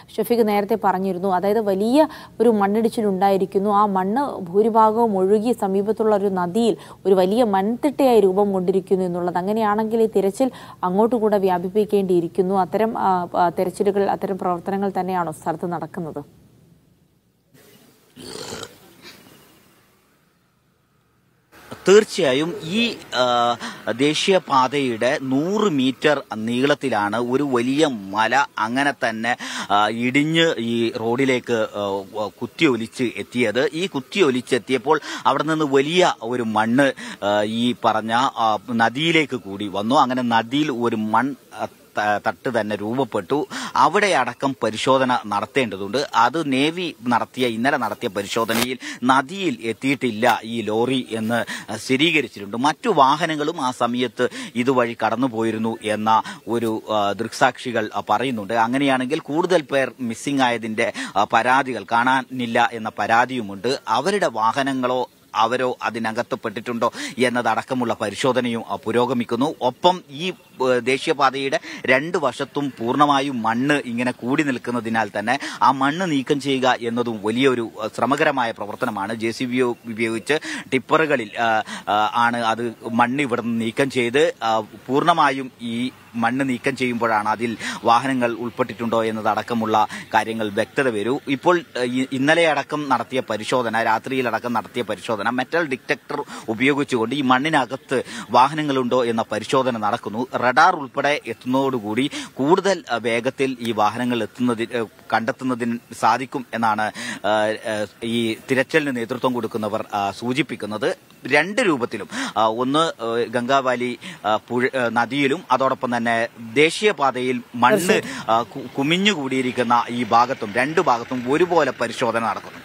ഷഫീഖ് നേരത്തെ പറഞ്ഞിരുന്നു. അതായത് വലിയ ഒരു മണ്ണിടിച്ചിലുണ്ടായിരിക്കുന്നു. ആ മണ്ണ് ഭൂരിഭാഗവും ഒഴുകി സമീപത്തുള്ള ഒരു നദിയിൽ ഒരു വലിയ മൺതിട്ടയായി രൂപം കൊണ്ടിരിക്കുന്നു എന്നുള്ളത്. അങ്ങനെയാണെങ്കിൽ ഈ തിരച്ചിൽ അങ്ങോട്ടുകൂടെ വ്യാപിപ്പിക്കേണ്ടിയിരിക്കുന്നു. അത്തരം തിരച്ചിലുകൾ, അത്തരം പ്രവർത്തനങ്ങൾ തന്നെയാണോ സ്ഥലത്ത് നടക്കുന്നത്? തീർച്ചയായും ഈ ദേശീയപാതയുടെ 100 മീറ്റർ നീളത്തിലാണ് ഒരു വലിയ മല അങ്ങനെ തന്നെ ഇടിഞ്ഞ് ഈ റോഡിലേക്ക് കുത്തിയൊലിച്ച് എത്തിയത്. ഈ കുത്തിയൊലിച്ചെത്തിയപ്പോൾ അവിടെ നിന്ന് വലിയ ഒരു മണ്ണ് ഈ പറഞ്ഞ നദിയിലേക്ക് കൂടി വന്നു. അങ്ങനെ നദിയിൽ ഒരു തട്ട് തന്നെ രൂപപ്പെട്ടു. അവിടെ അടക്കം പരിശോധന നടത്തേണ്ടതുണ്ട്. അത് നേവി ഇന്നലെ നടത്തിയ പരിശോധനയിൽ നദിയിൽ എത്തിയിട്ടില്ല ഈ ലോറി എന്ന് സ്ഥിരീകരിച്ചിട്ടുണ്ട്. മറ്റു വാഹനങ്ങളും ആ സമയത്ത് ഇതുവഴി കടന്നുപോയിരുന്നു എന്ന ഒരു ദൃക്സാക്ഷികൾ പറയുന്നുണ്ട്. അങ്ങനെയാണെങ്കിൽ കൂടുതൽ പേർ മിസ്സിംഗ് ആയതിന്റെ പരാതികൾ, കാണാനില്ല എന്ന പരാതിയുമുണ്ട്. അവരുടെ വാഹനങ്ങളോ അവരോ അതിനകത്ത് എന്നതടക്കമുള്ള പരിശോധനയും പുരോഗമിക്കുന്നു. ഒപ്പം ഈ ദേശീയപാതയുടെ 2 വശത്തും പൂർണ്ണമായും മണ്ണ് ഇങ്ങനെ കൂടി നിൽക്കുന്നതിനാൽ തന്നെ ആ മണ്ണ് നീക്കം ചെയ്യുക എന്നതും വലിയൊരു ശ്രമകരമായ പ്രവർത്തനമാണ്. JCB ഉപയോഗിച്ച് ടിപ്പറുകളിൽ ആണ് അത് മണ്ണ് ഇവിടെ നിന്ന് നീക്കം ചെയ്ത് പൂർണ്ണമായും ഈ മണ്ണ് നീക്കം ചെയ്യുമ്പോഴാണ് അതിൽ വാഹനങ്ങൾ ഉൾപ്പെട്ടിട്ടുണ്ടോ എന്നതടക്കമുള്ള കാര്യങ്ങൾ വ്യക്തത വരൂ. ഇപ്പോൾ ഇന്നലെ അടക്കം നടത്തിയ പരിശോധന, രാത്രിയിലടക്കം നടത്തിയ പരിശോധന മെറ്റൽ ഡിറ്റക്ടർ ഉപയോഗിച്ചുകൊണ്ട് ഈ മണ്ണിനകത്ത് വാഹനങ്ങളുണ്ടോ എന്ന പരിശോധന നടക്കുന്നു. റഡാർ ഉൾപ്പെടെ എത്തുന്നതോടുകൂടി കൂടുതൽ വേഗത്തിൽ ഈ വാഹനങ്ങൾ കണ്ടെത്തുന്നതിന് സാധിക്കും എന്നാണ് ഈ തിരച്ചിലിന് നേതൃത്വം കൊടുക്കുന്നവർ സൂചിപ്പിക്കുന്നത്. 2 രൂപത്തിലും, ഒന്ന് ഗംഗാവാലി നദിയിലും അതോടൊപ്പം തന്നെ ദേശീയപാതയിൽ മണ്ണ് കുമിഞ്ഞുകൂടിയിരിക്കുന്ന ഈ ഭാഗത്തും 2 ഭാഗത്തും ഒരുപോലെ പരിശോധന നടക്കുന്നു.